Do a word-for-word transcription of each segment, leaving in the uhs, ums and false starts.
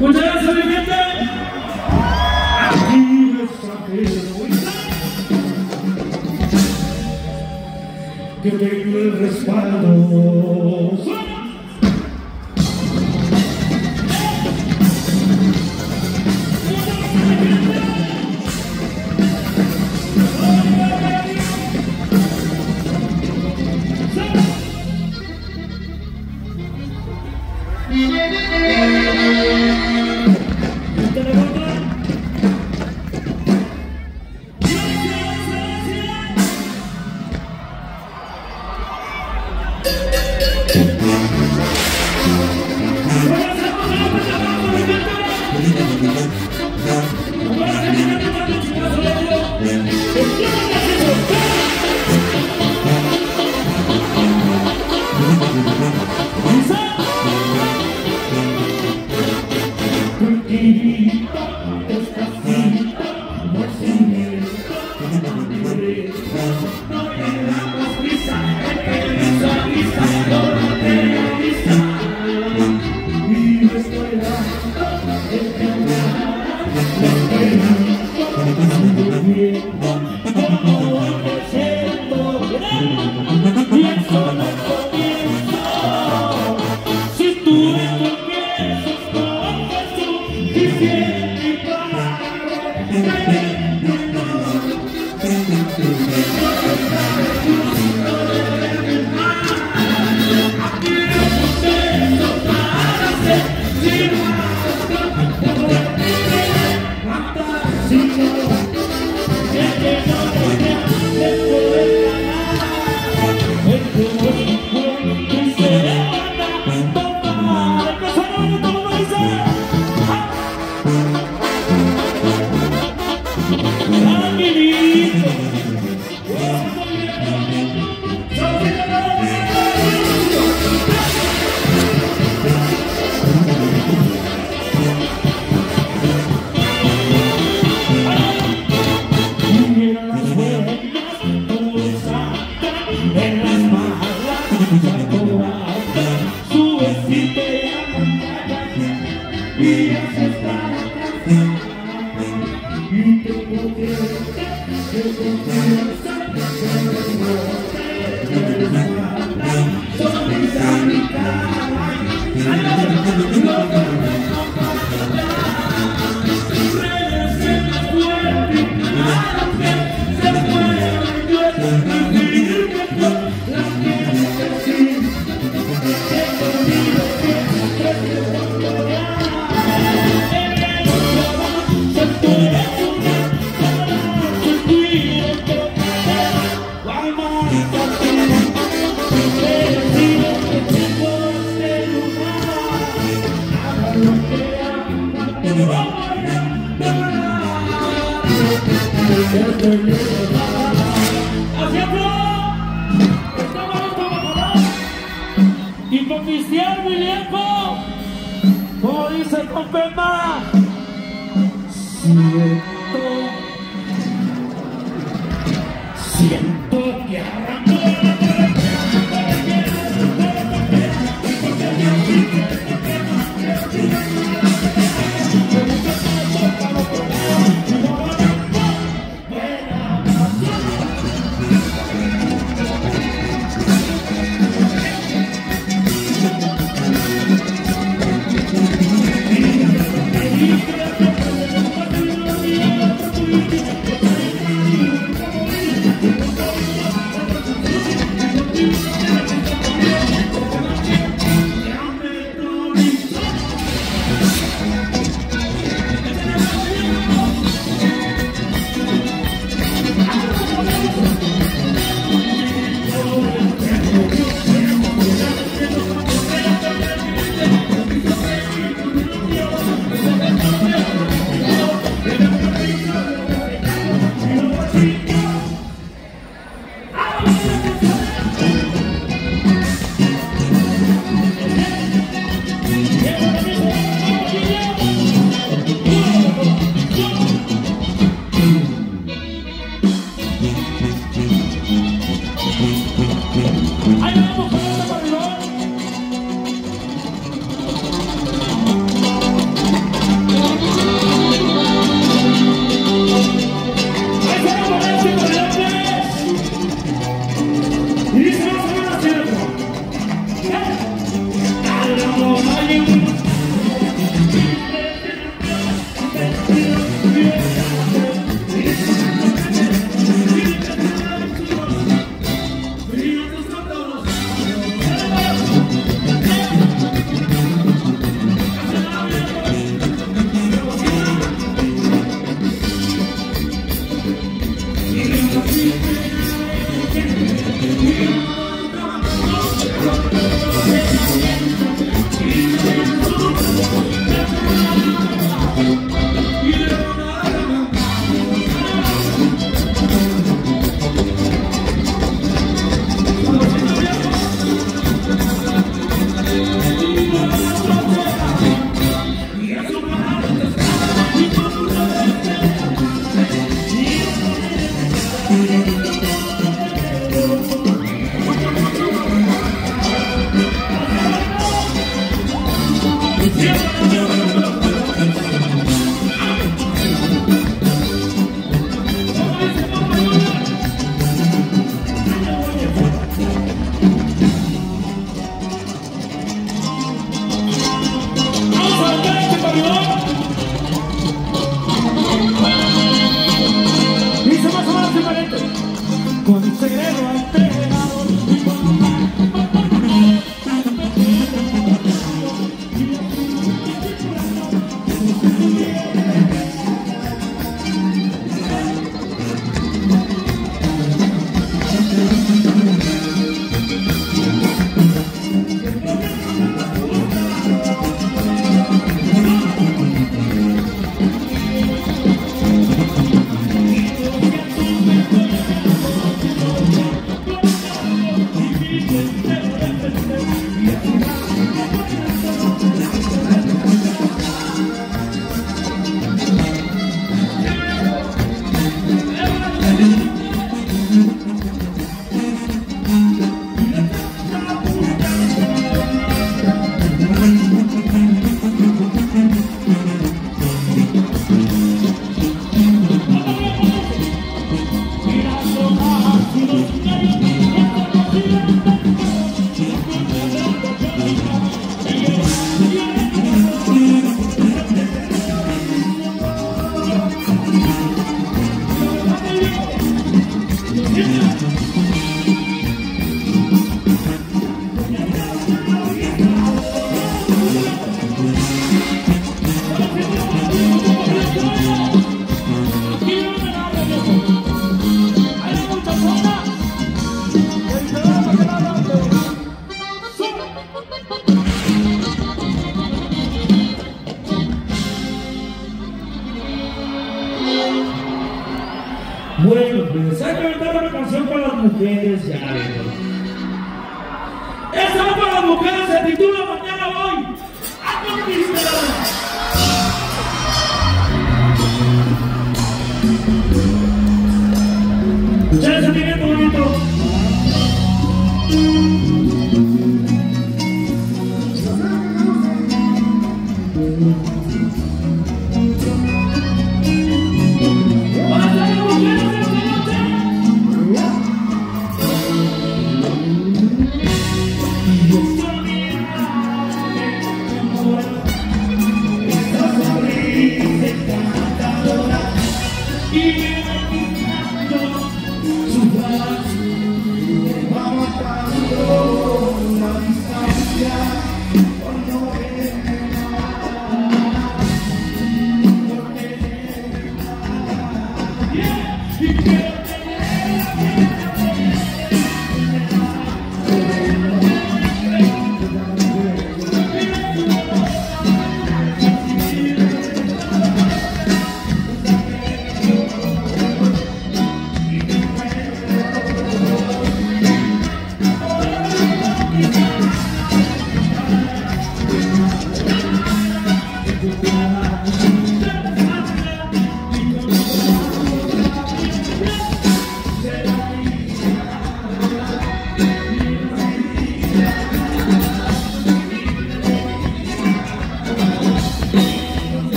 Muchas gracias, mi gente. Aquí extranjero, que tengo el respaldo. Oficial mi viejo, como dice el Confema, siento, siento que arrancó Thank you. Bueno, pues hay que cantar una canción para las mujeres ya. Esa va para las mujeres, se titula Mañana Voy a Conquistar. Ya ese sentimiento bonito.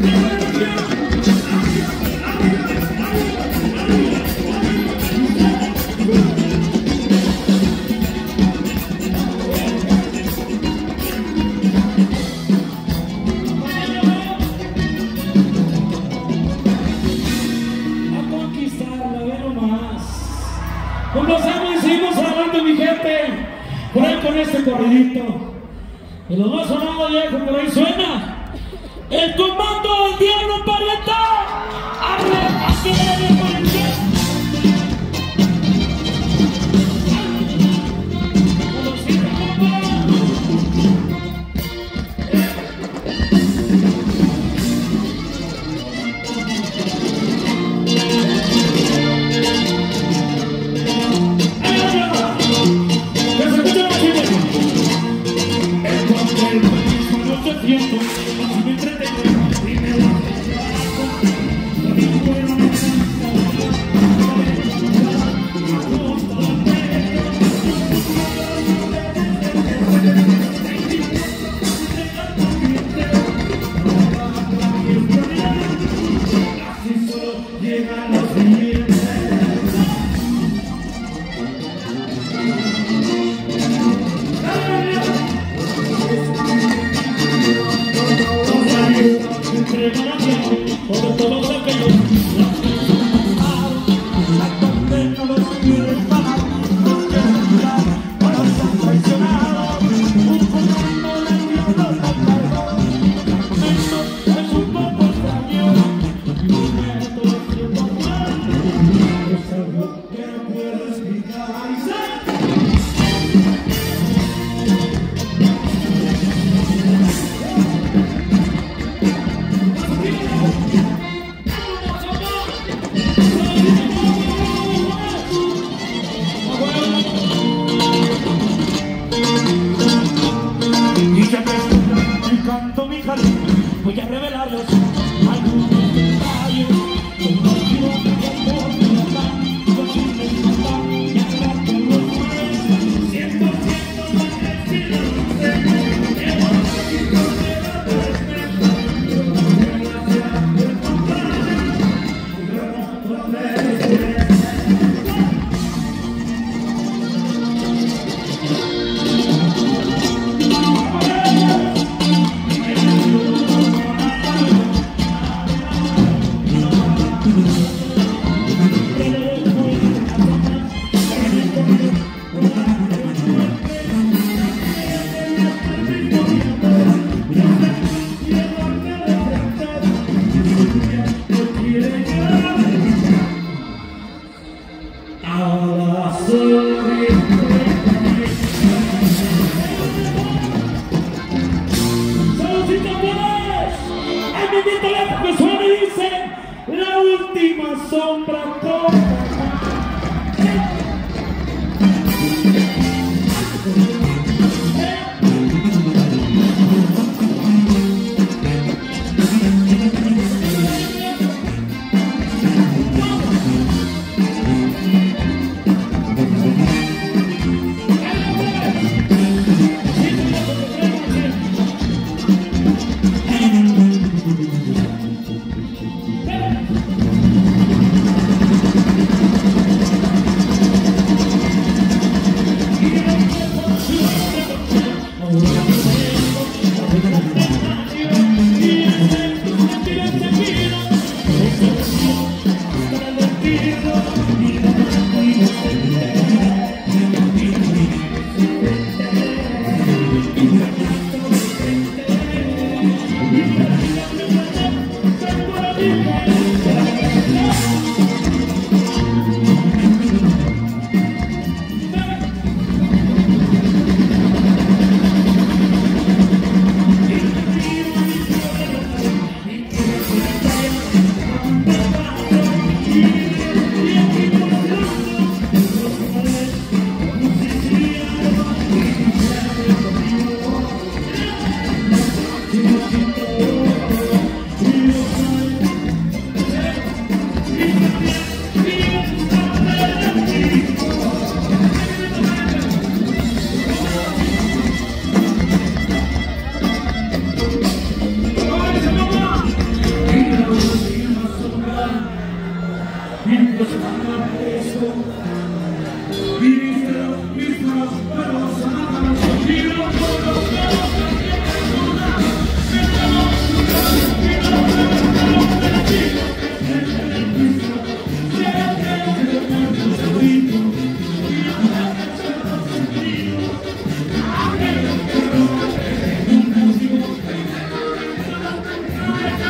Comenzamos y seguimos adelante, mi gente. Por ahí con este corridito. Y lo más sonado viejo, por ahí suena el comando del diablo Parieta. ¡Arre! ¡Aquí viene el policía! Voy a revelarles algunos detalles. No quiero que por mi verdad, yo sí me encanta y hablar con los hombres. Cien por ciento más crecido, no sé, llevo un poquito de la respuesta. Gracias por comprarme, yo no podré. Que suena y dice la última sombra corta.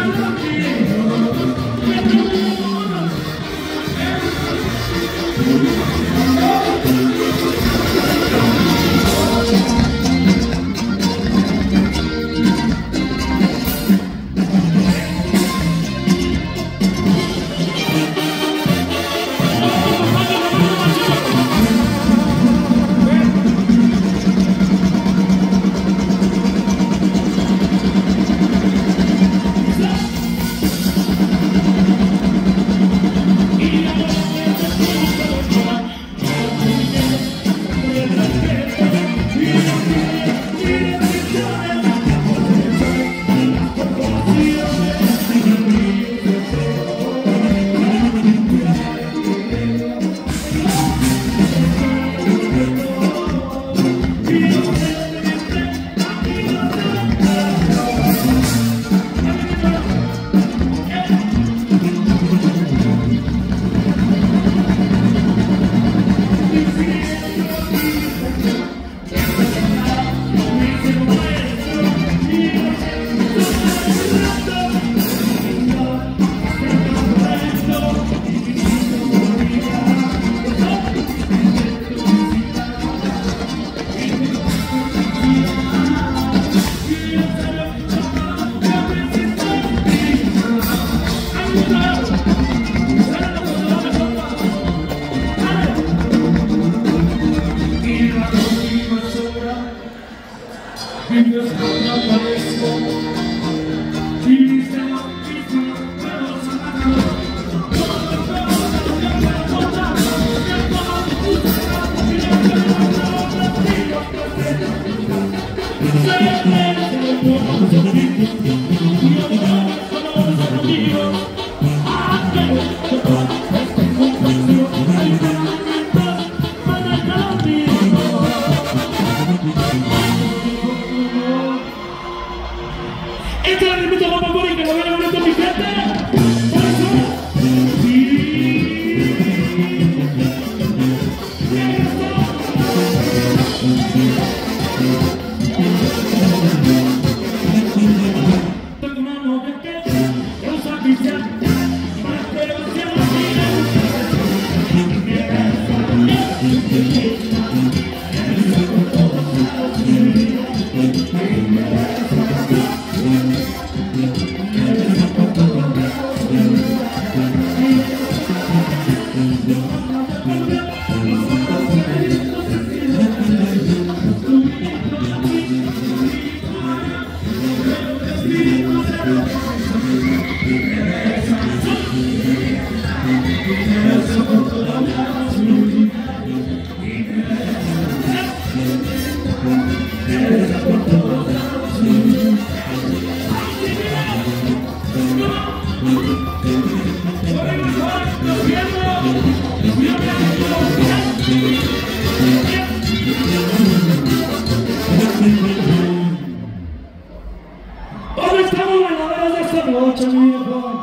¿Dónde estamos bailadores de esta noche, viejo?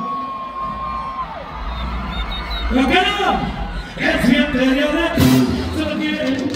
La cara, el siete de ahora, se lo quiere.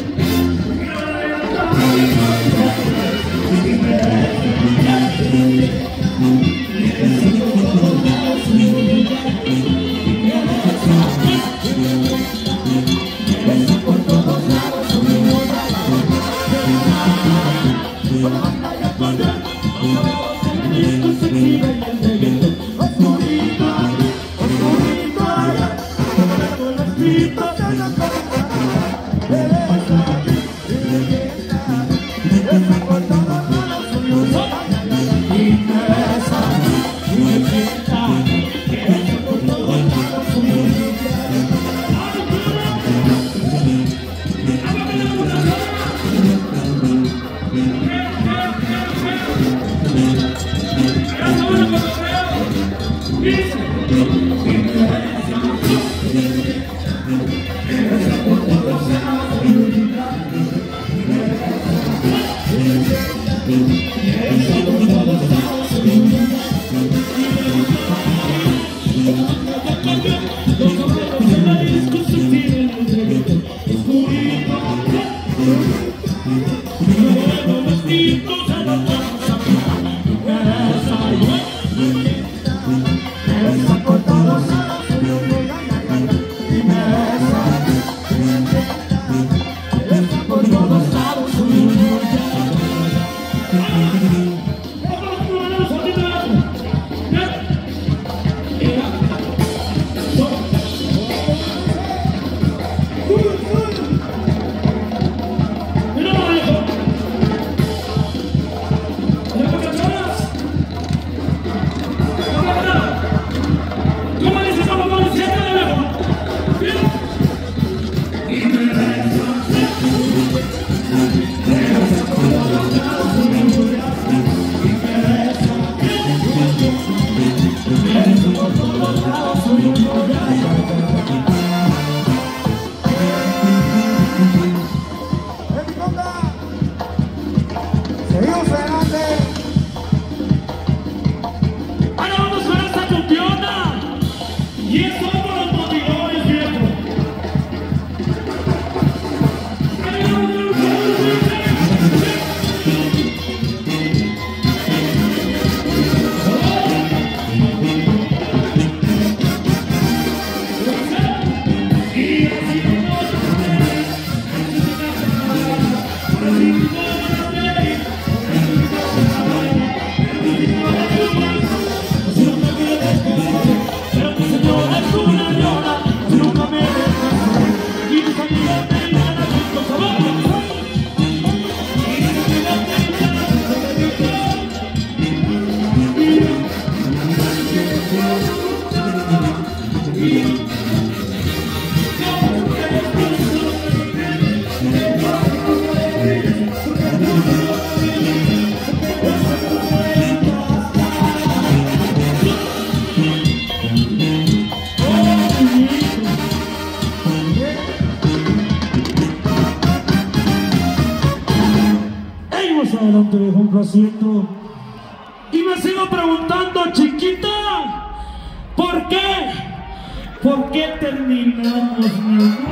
Adelante, un asiento. Y me sigo preguntando, chiquita, ¿por qué? ¿Por qué terminamos, mi amor?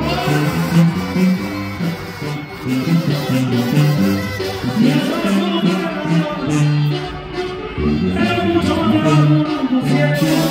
Y eso es como que era mucho más grande, lo siento.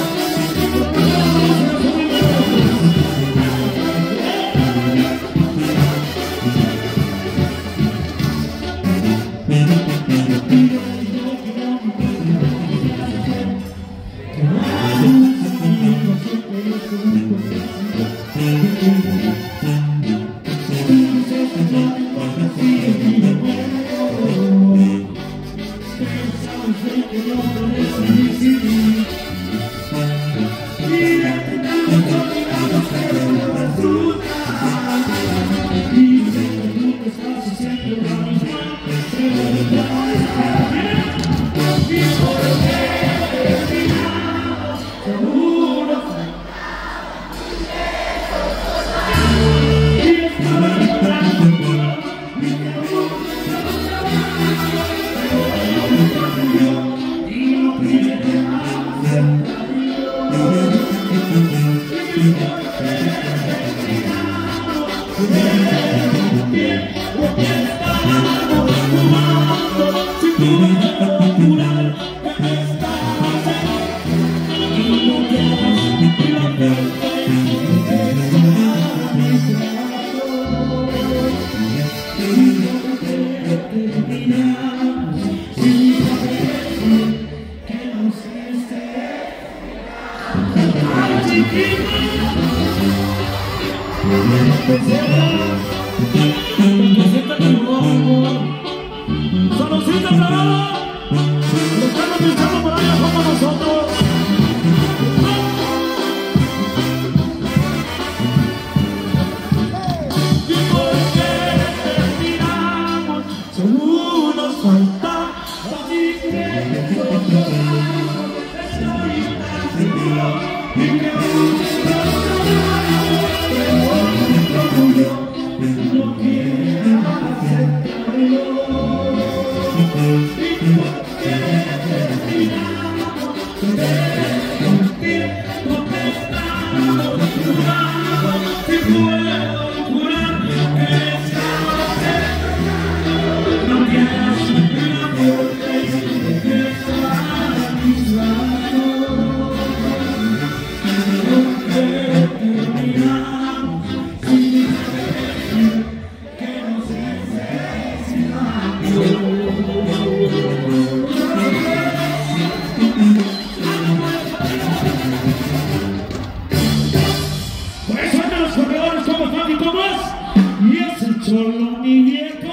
Saludcita, parada. Los que andan pensando por allá como nosotros. Y porque terminamos, según nos falta, así que nosotros estoy tan seguro y que no quiero aceptarlo. Solo mi viejo.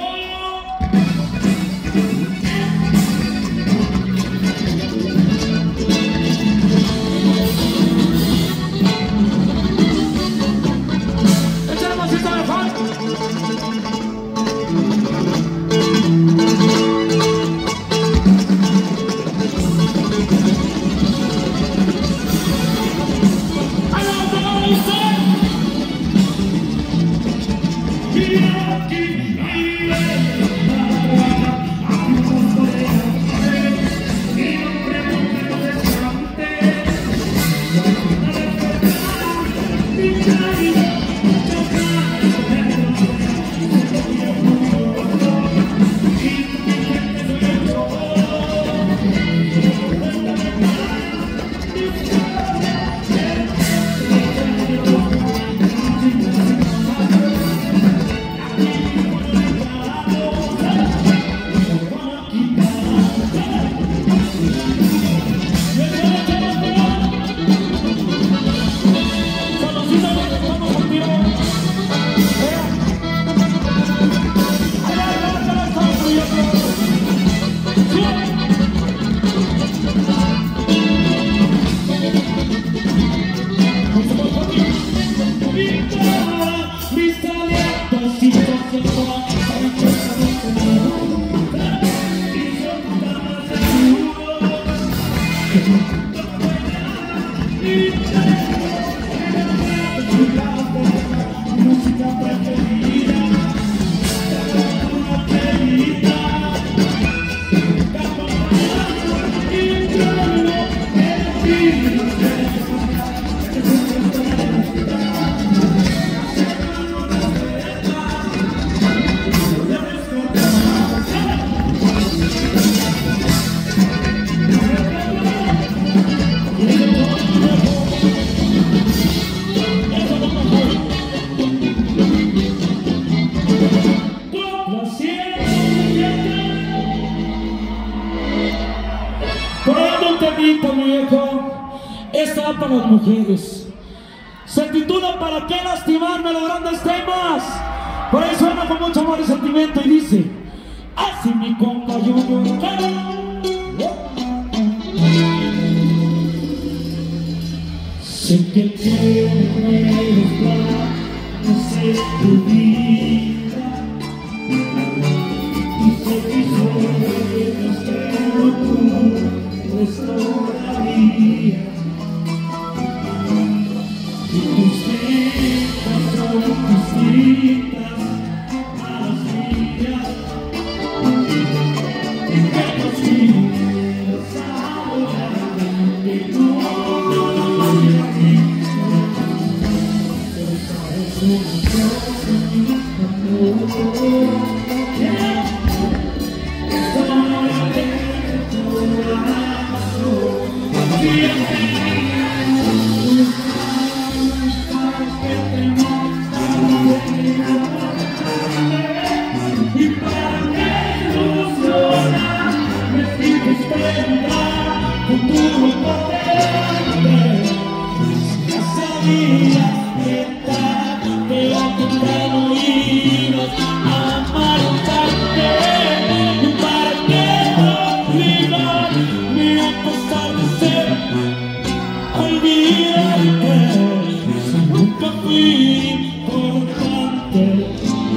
Échale masita de fan. Esta para las mujeres. Se titula ¿Para qué lastimarme los grandes temas? Por ahí suena con mucho amor y sentimiento y dice: así mi compa Junior. Sé que tienes planes en tu vida y sé que sueños pero tú restaurarías. Y tus vidas son distintas a las mías, y que no sigas ahora que no voy a ti. Pero sabes una cosa, amor, estoy de tu corazón. Y para que ilusionar, me sigues tendrá futuro potente. Ya sabías que tarde o temprano ibas a marcharte. Y para que olvidar mi pesar de ser, olvidarte, nunca fui importante.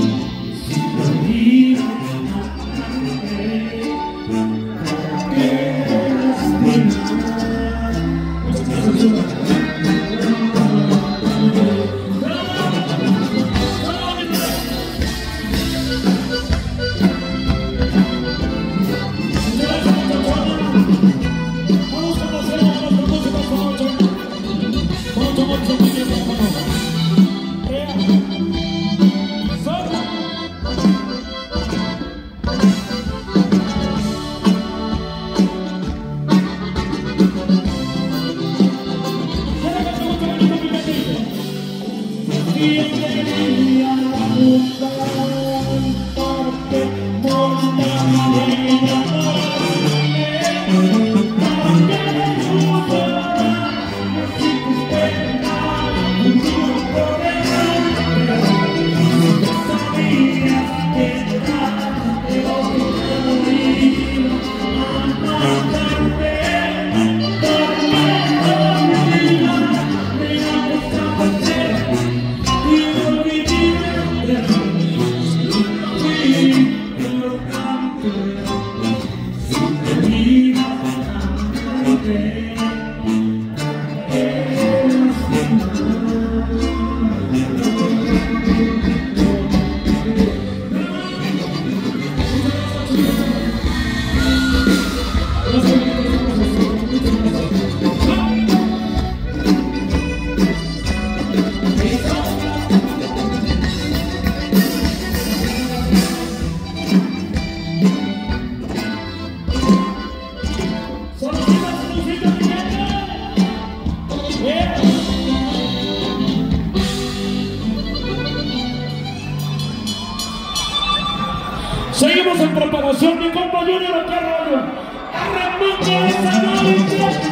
Seguimos en preparación, mi compa Junior, ¿qué rollo? ¡Arremancha esa noche!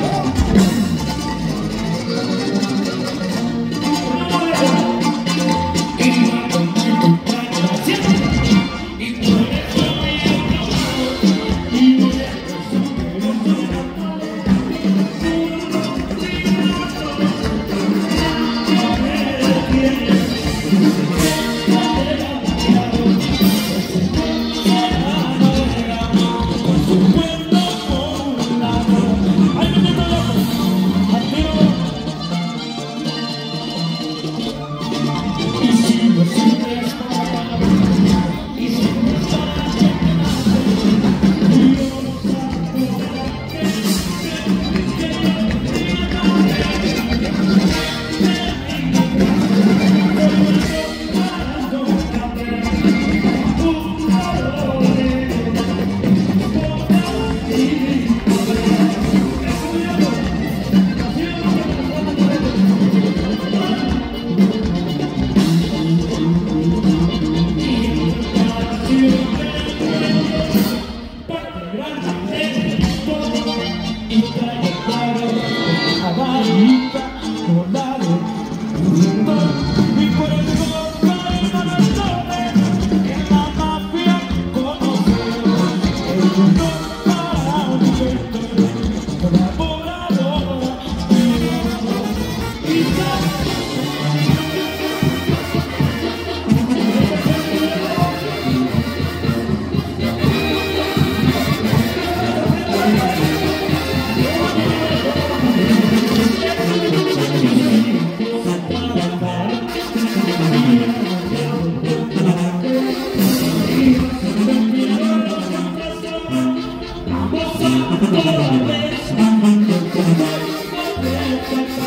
Con su cuerpo con la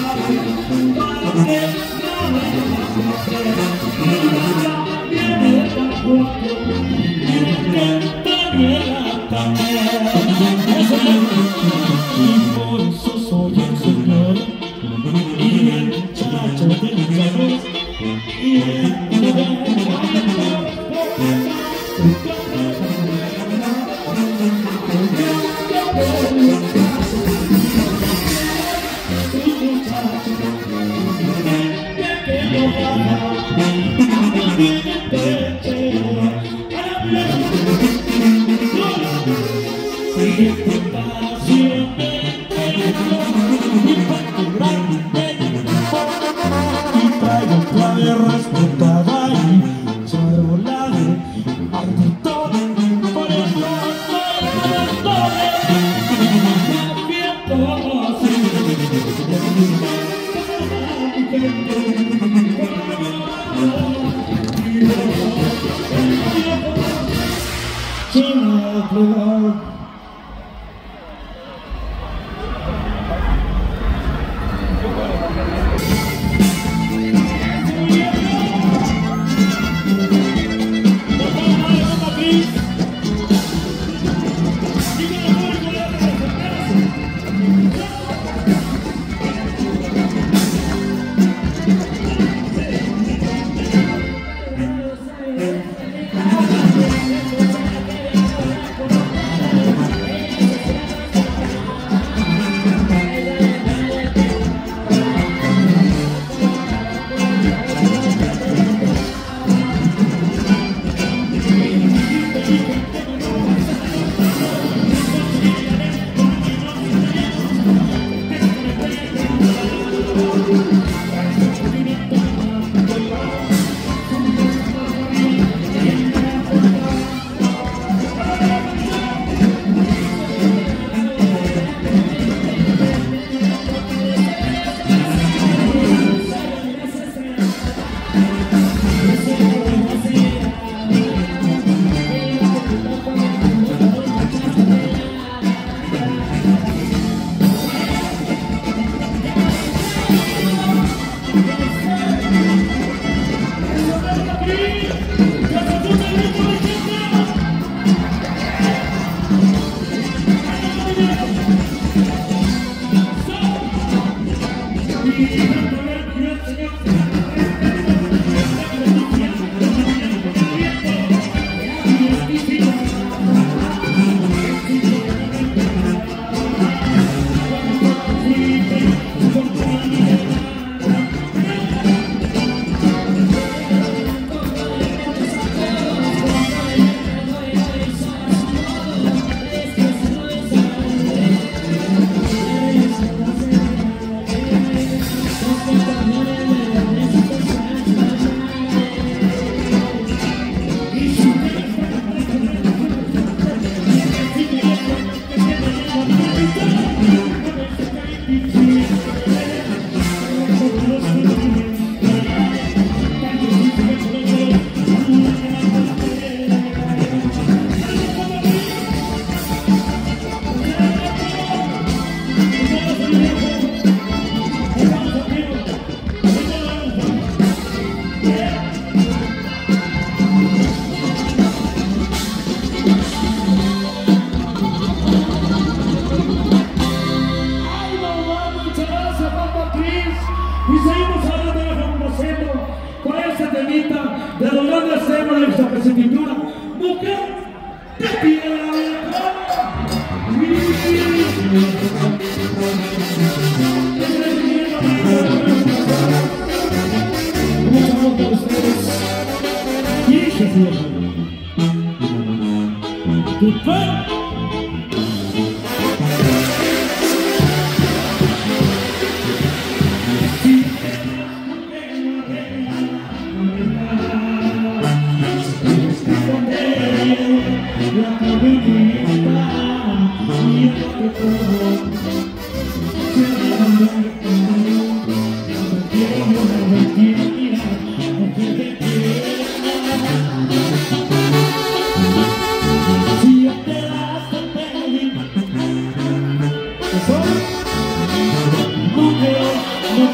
Si yo te la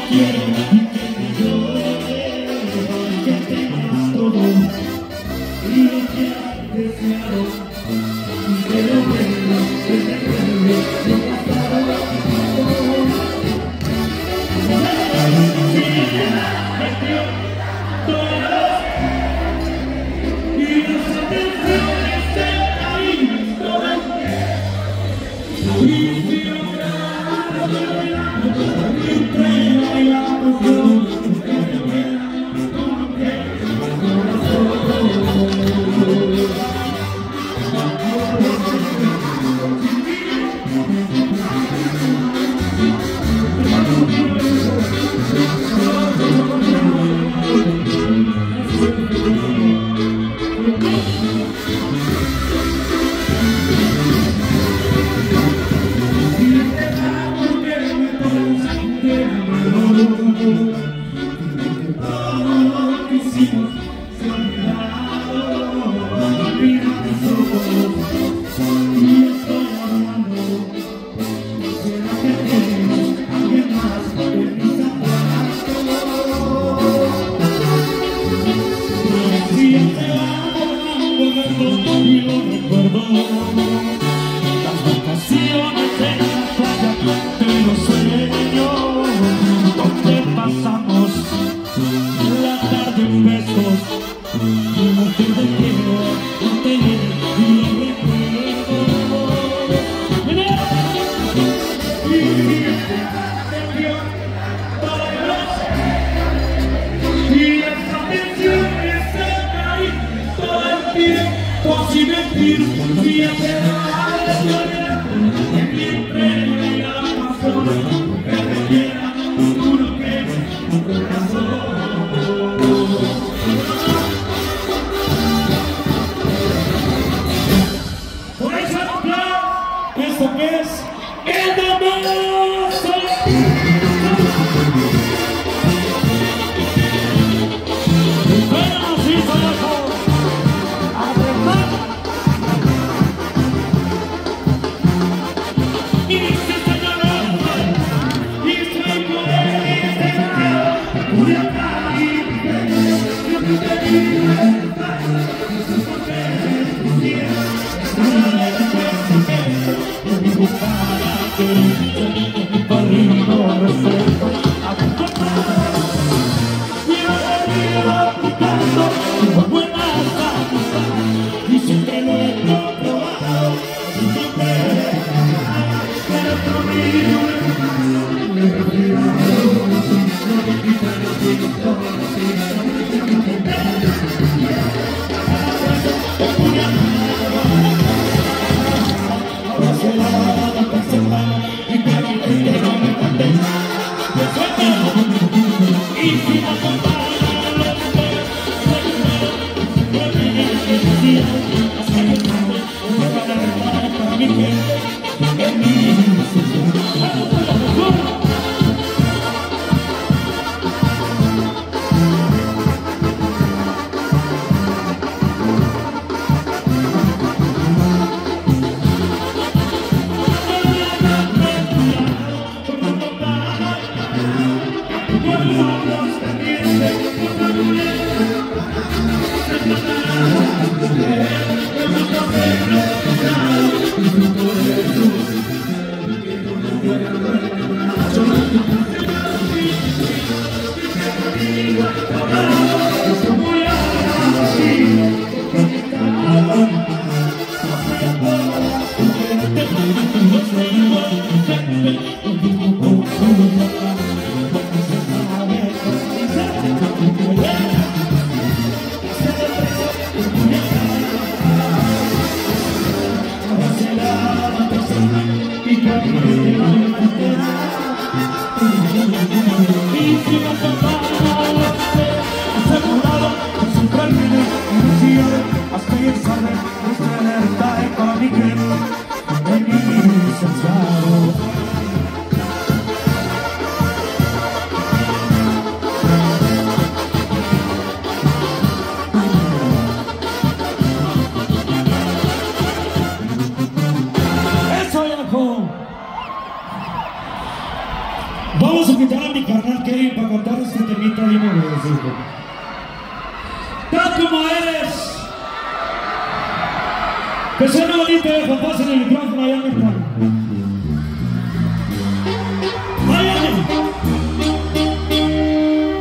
quiero y que me llore, que tengas todo y lo que has deseado, y que lo bueno, que te recuerde lo pasado. Si ella me dio todas y las atenciones de ahí todas, y si yo si mentir, si hacer algo que siempre me la pasó, que requiera uno que un corazón. Por esa copla, esto que es el Damaso. Bueno, sí, Damaso. Vamos a quitar a mi carnal que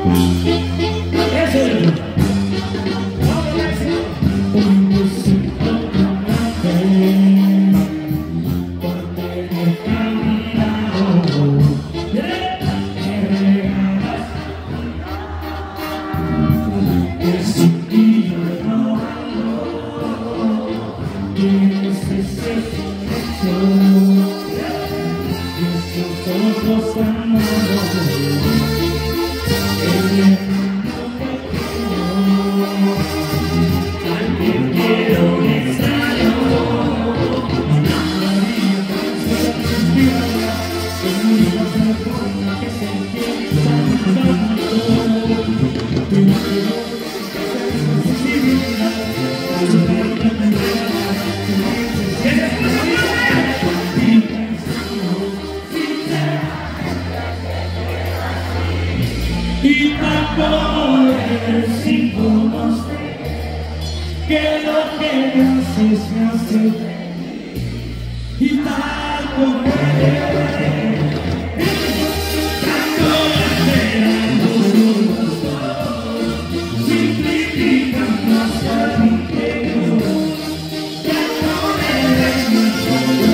Y tampoco eres sin conocer que lo que me haces me hace y tal como eres. Tanto esperamos los dos, simplifican más al interior. Ya no eres mucho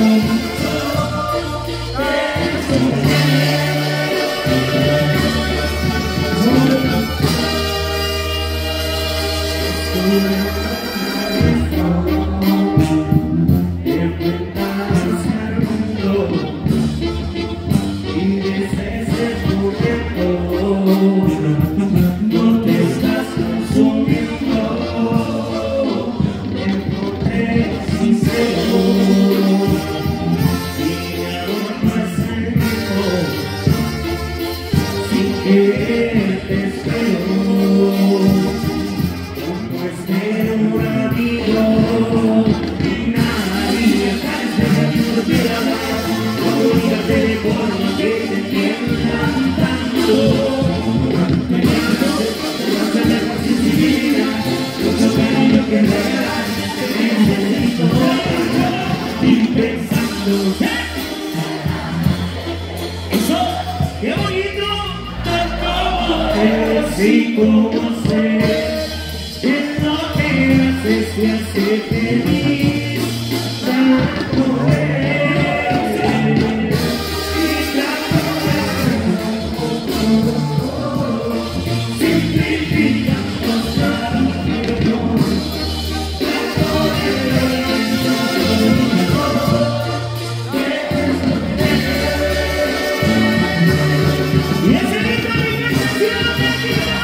y como sé es lo que haces y hace feliz tanto eres y tanto eres simplificando cada interior tanto eres y ese grito de inmersión de vida.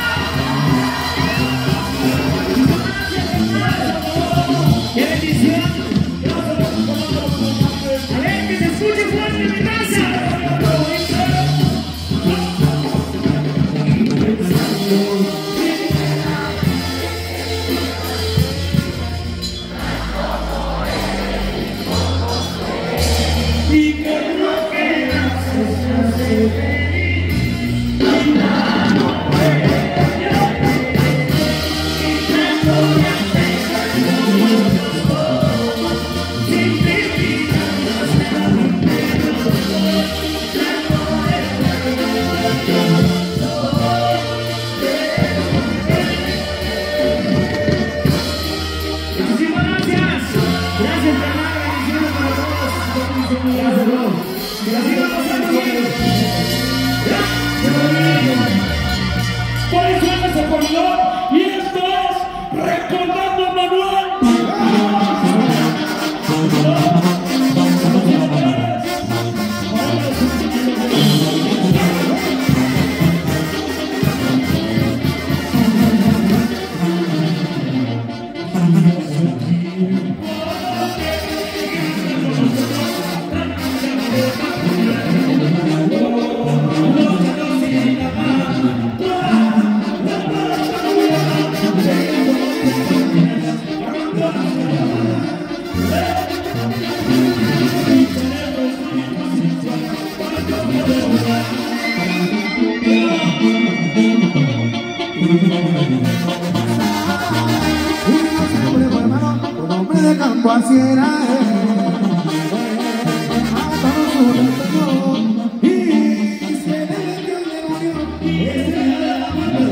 ¡Qué bendición! A ver, que se escuche fuerte en mi casa. Y que lo que haces me hace feliz. Y nada puede. Y tanto me hace por eso es ese corredor y esto es Recordando a Manuel. De campo así era él, y se le dio el demonio, ese era la mano.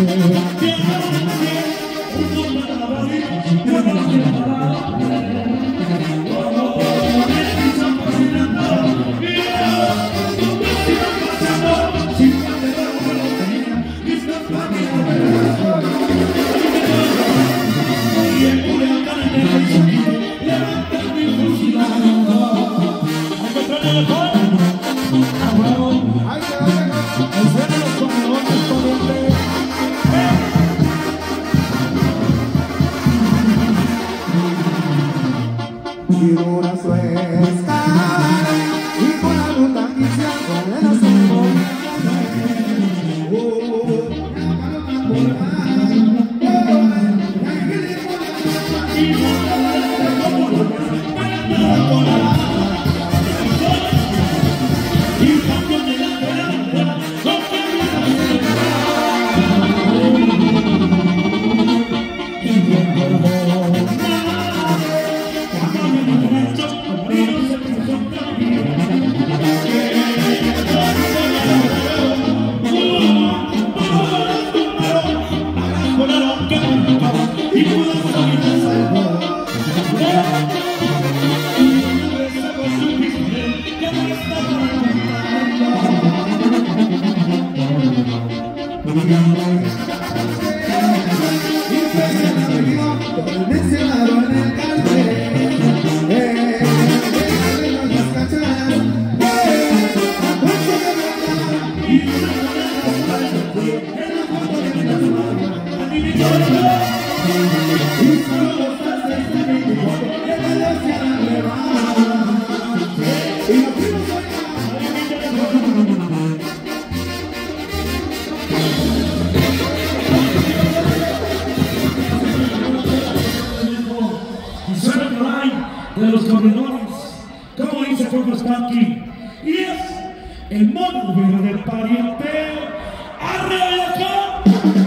De los corredores, como dice Jorge Spanky, y es el mono verde del pariente. ¡Arriba de acá!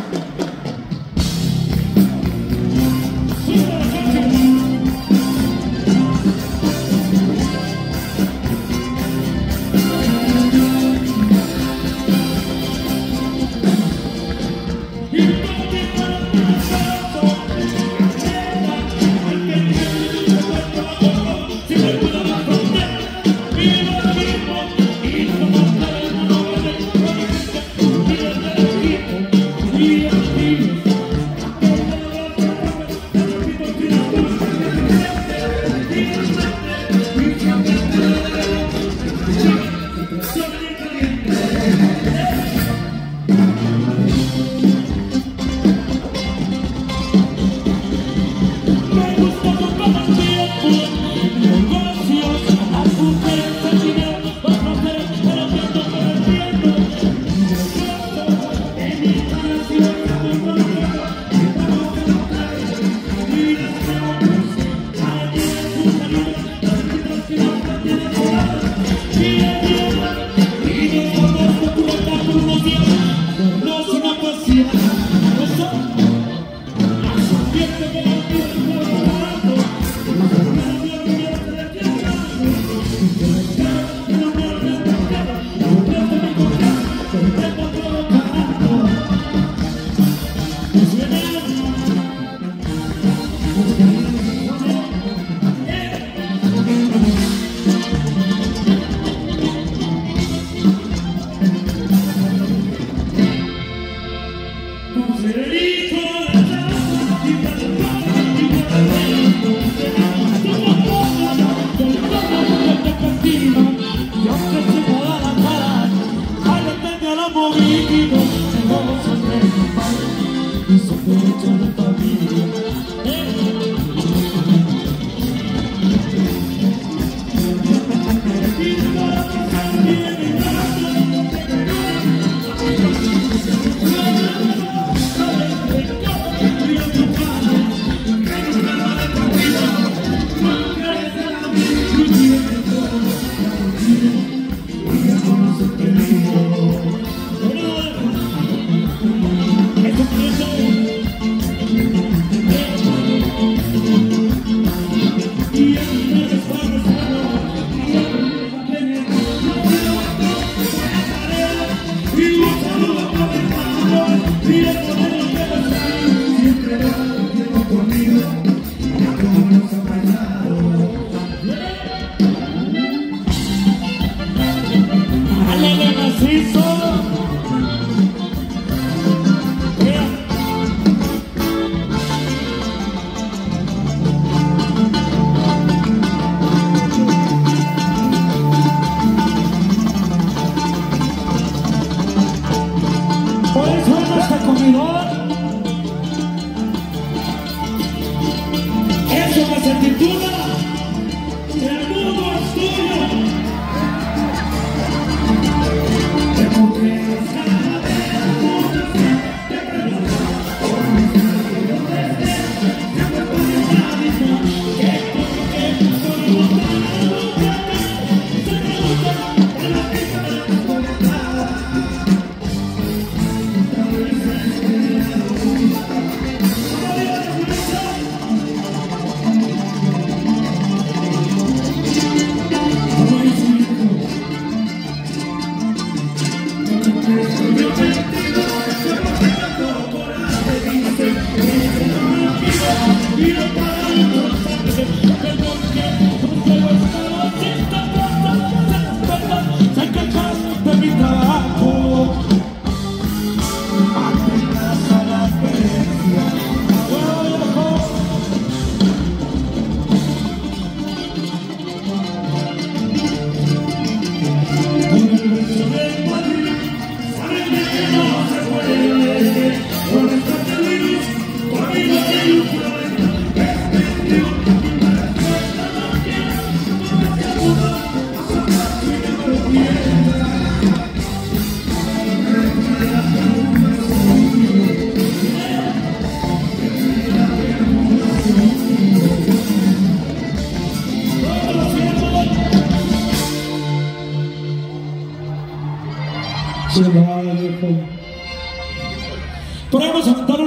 ¡Sube la cancha!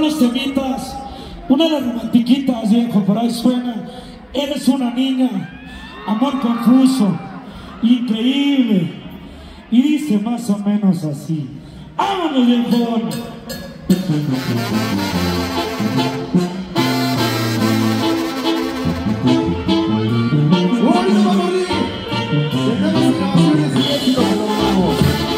unos temitas, una de las romantiquitas, viejo, por ahí suena. Eres una niña, amor confuso, increíble. Y dice más o menos así. ¡Vámonos, viejo! ¡Hoy no va a morir! Tenemos grabaciones y éxito que logramos.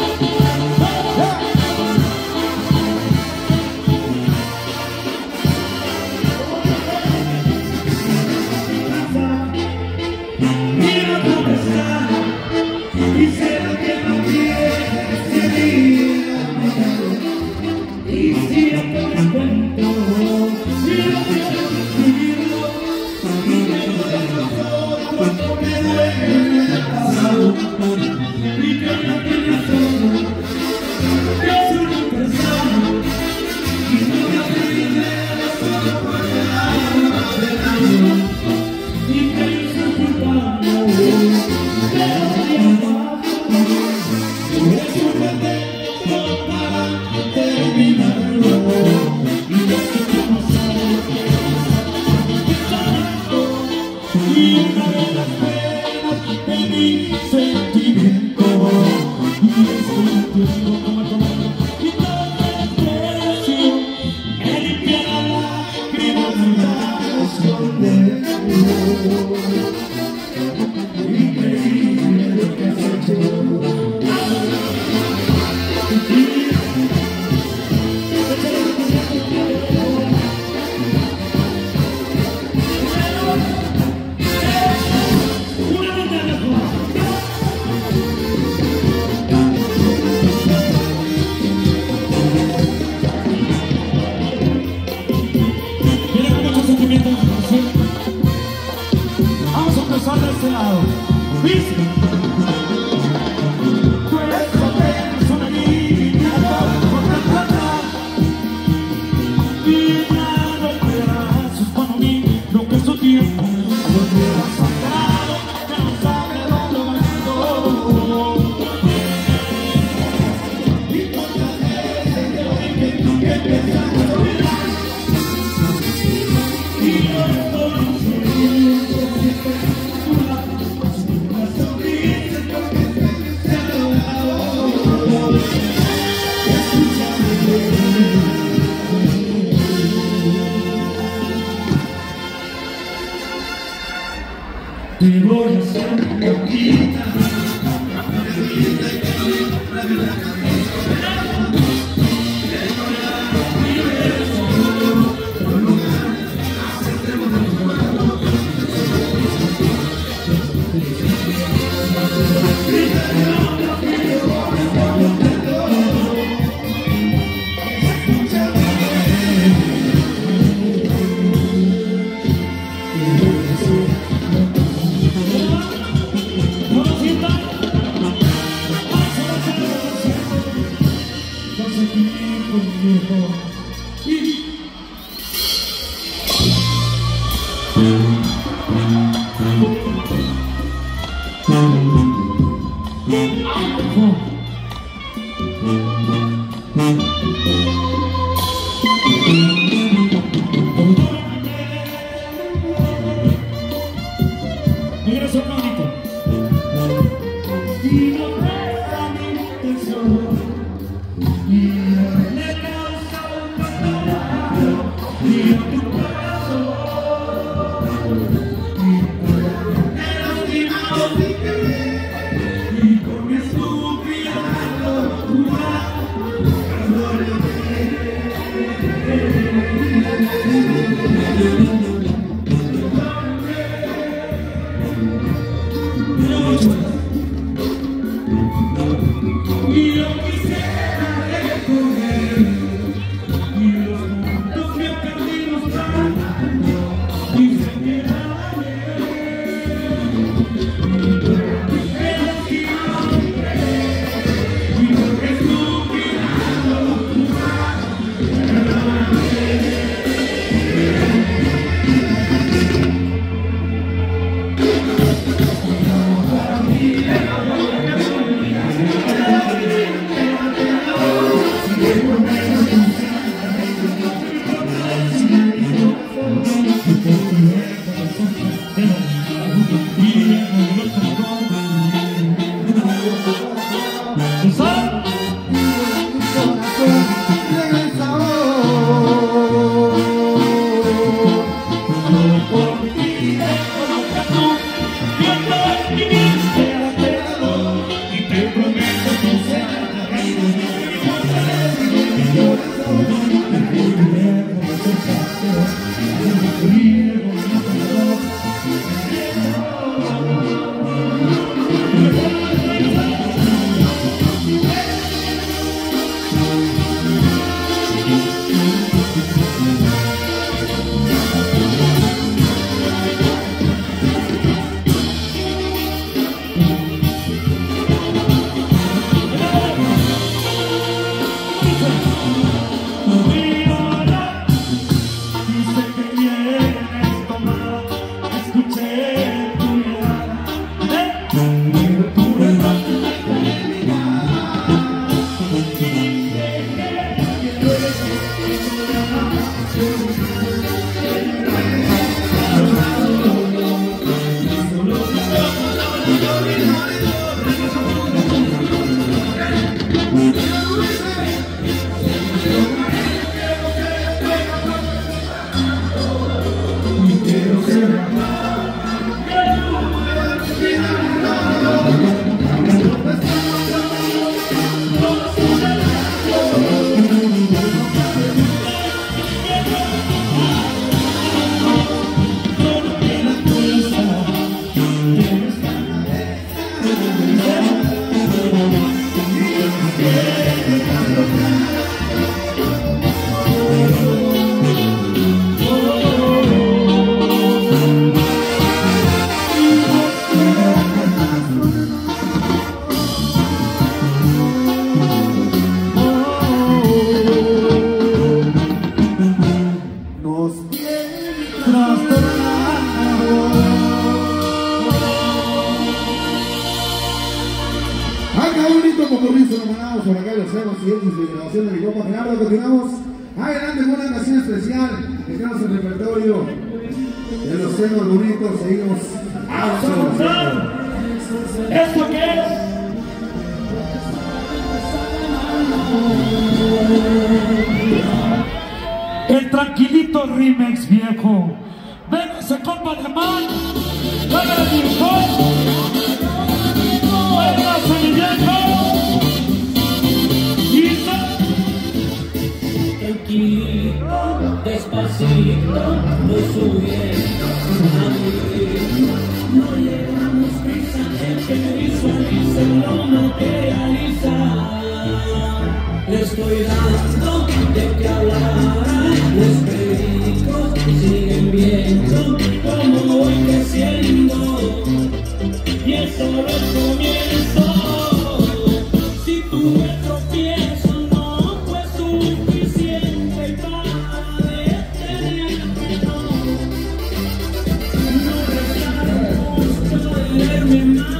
Mira cómo está, y sé lo que no quieres vivir. Y siempre me cuento, y no quiero vivirlo, y tengo razón cuando me duele el pasado, y que no tiene razón, que es un empresario, y no me hace dinero solo por el alma del año, y que yo soy culpable, pero voy a pagar, es un pretexto para terminarlo, y ya sé cómo sabes que y una de las penas de mi sentimiento, y estoy entiendo como tomando y todo el precio, me limpia la lágrima para esconderlo. Increíble lo que has hecho. Vamos a empezar de este lado. ¿Viste? Tú eres apenas una niña por tratar, y nada esperas para mí lo que es tu tiempo. Porque has sangrado, que no sabe dónde va todo. Y cuántas veces te oí que tú que piensas olvidar, y yo estoy Te voy a hacer loquita. Migración bonito. Y no presta mi tesoro, y le causa un pasado, y a tu corazón, y por el lastimado sin querer, y con mi estúpida locura, perdóname. Estamos por acá en los cerros siguientes de grabación de mi compa Gerardo. Continuamos adelante con una canción especial. Dejamos el repertorio de los cerros bonitos. Seguimos avanzando. ¿Esto qué es? El tranquilito remix, viejo. Ven ese compa de man. Venga el director. Venga ese viejo. Tranquilito, despacito, voy subiendo a mi ritmo. No llevamos prisa, el que visualiza lo materializa. Le estoy dando de que hablar, los pericos siguen viendo cómo voy creciendo. Y es solo el comienzo. Si tú me tropiezas, no fue suficiente para detenerme, no. No dejaron dolerme más.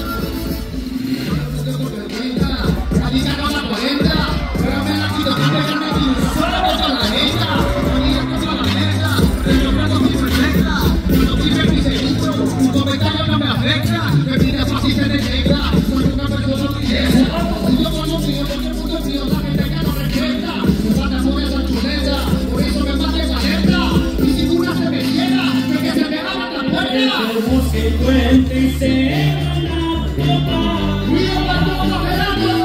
Y se van a tocar. ¡Viva la toma, Gerardo!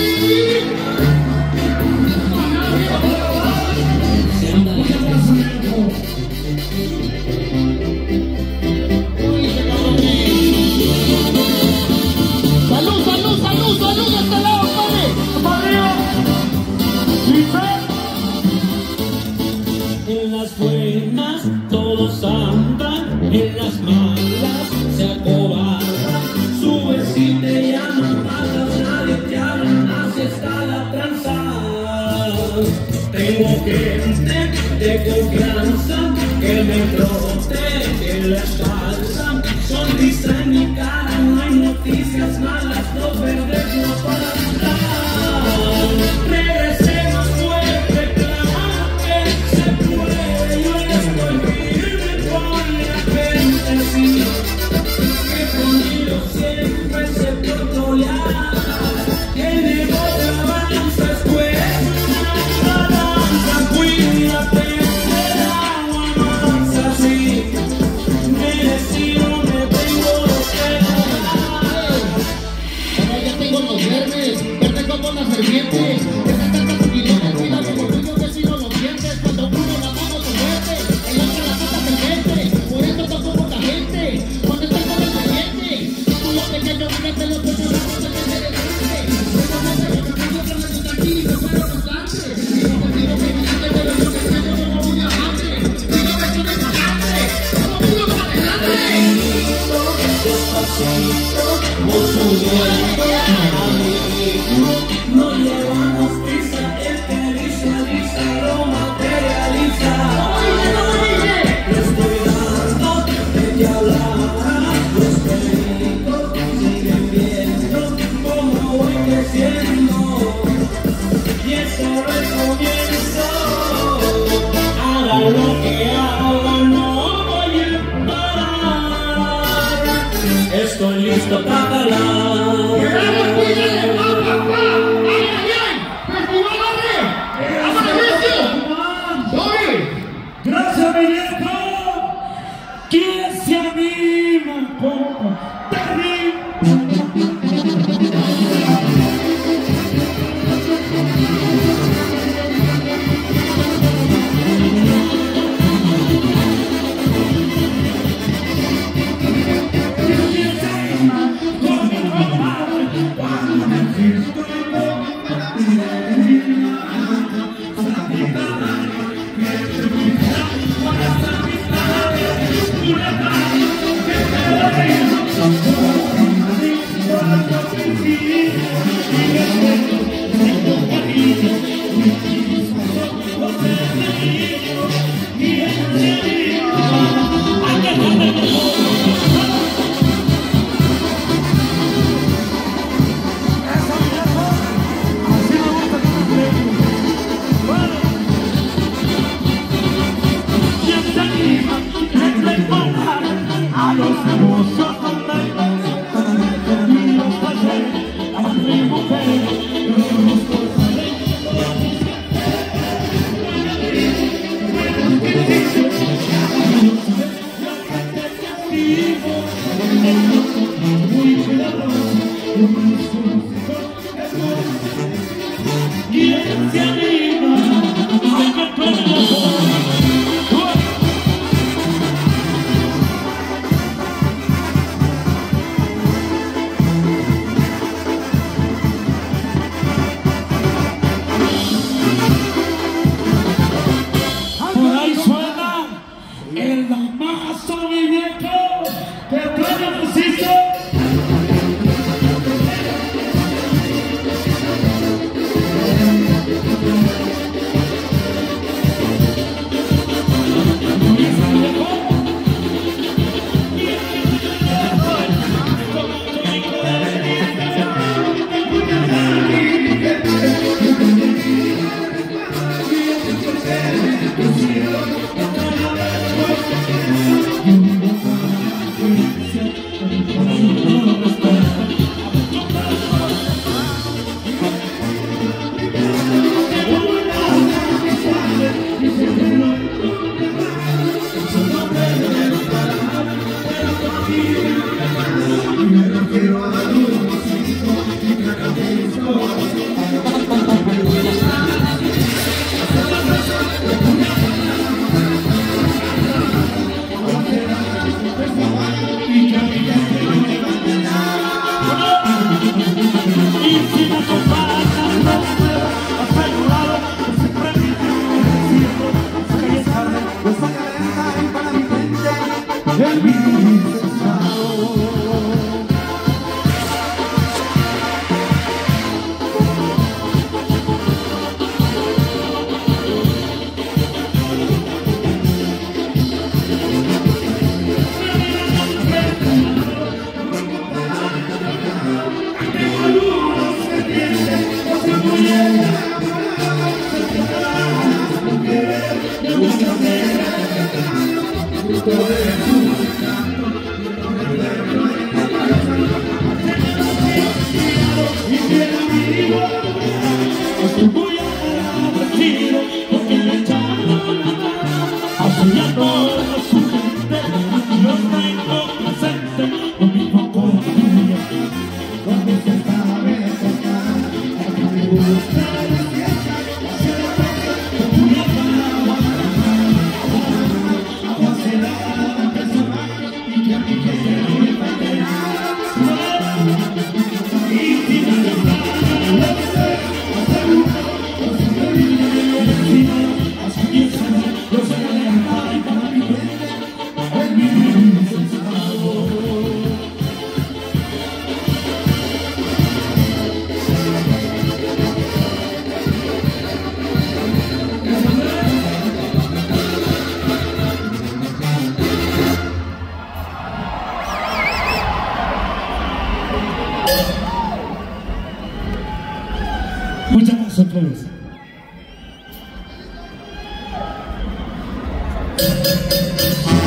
¡Salud, salud, salud, salud! ¡De este lado, padre! En las buenas todos andan, en las malas se acobardan. Subes y te llaman, pagas, nadie te habla, así está la tranza. Tengo gente de confianza que me protege la espalda. Sonrisa en mi cara, no hay noticias malas, no perder la palabra. Regresemos fuerte, claro que se puede. Yo estoy firme con la gente, sí, que conmigo siempre se portoleará. Tiene otra avanza, después una balanza. Cuídate del agua mansa, sí, merecido me tengo que dar. Ahora ya tengo los verdes, verde como las serpientes. Esta carta tu kilómetro, cuidado con tuyo que si no lo sientes. Cuando uno la mano se muerde, el otro la pata se mete. Por eso toco poca gente, cuando estás con el pendiente. Tú lo pequeño, fíjate los coños, la cosa que se deshace. Pero no sé, yo me puedo preguntar aquí, no puedo bastante. Digo que digo que visite, pero yo que sé, yo como un diamante. Digo que soy desfajante, como pudo para adelante. Despacito, voy subiendo a mi ritmo. No llevamos prisa, el que visualiza lo materializa. Le estoy dando de que hablar, los pericos siguen viendo cómo voy creciendo. Y es solo el comienzo. Haga lo que haga, no voy a parar. Estoy listo para jalar. ¡Queremos cuidarle, papá, papá! ¡Ay, ay, ay! ¡Festival Arre! ¡Amaneció! ¡Soy! Gracias, mi viejo. ¿Quién se anima, compa? Terrible. Thank you. Muchas gracias otra vez. Thank you.